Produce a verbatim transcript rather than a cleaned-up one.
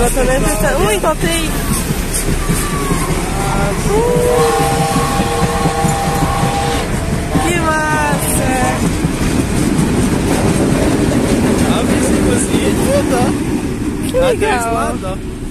tô na estação. Ui, encontrei. Que massa! Ah, vi esse cozinho e tudo, ó. Que legal! Até esse lado, ó.